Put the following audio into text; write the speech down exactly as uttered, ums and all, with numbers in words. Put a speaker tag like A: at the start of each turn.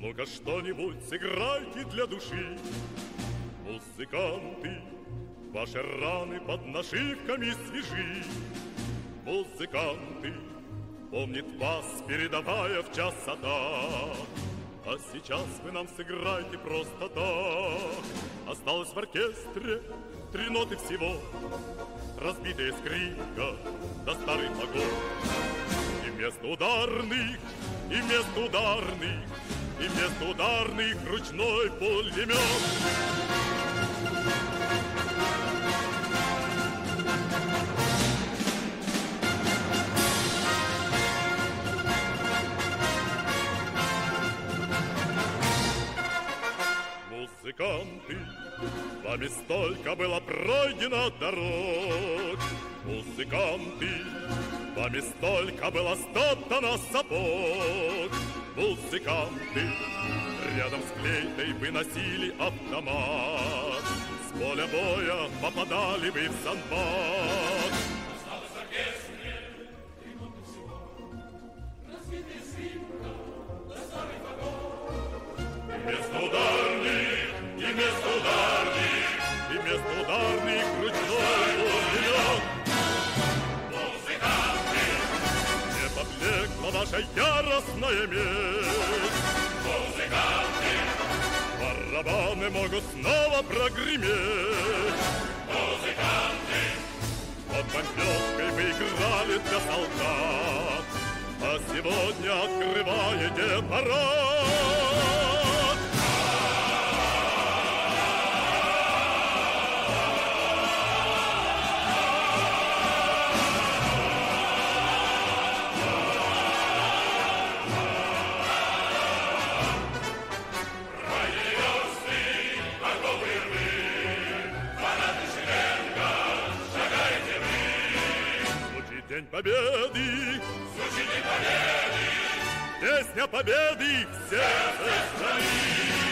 A: Ну-ка что-нибудь сыграйте для души. Музыканты, ваши раны под нашивками свежи. Музыканты, помнит вас передовая в час атак. А сейчас вы нам сыграйте просто так. Осталось в оркестре три ноты всего, разбитая скрипка да старый фагот. И вместо ударных, и вместо ударных, и вместо ударных ручной пулемет. Музыканты, вами столько было пройдено дорог. Музыканты, вами столько было стоптано сапог. Музыканты, рядом с флейтой вы носили автомат. С поля боя попадали вы в санбат.
B: Осталось в оркестре три ноты всего, разбитая скрипка да старый фагот.
A: Вместо ударных, и вместо ударных, и вместо ударных ручной пулемет.
B: Музыканты,
A: не поблекла ваша яростная месть.
B: музыканты,
A: барабаны могут снова прогреметь.
B: музыканты,
A: Под бомбежкой вы играли для солдат, а сегодня открываете парад. День Победы,
B: звучит День Победы,
A: песня победы в сердце страны.